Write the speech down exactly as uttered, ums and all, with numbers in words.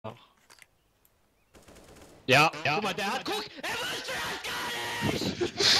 Auch. Ja, ja. Guck mal, der hat, guck, er wusste das gar nicht!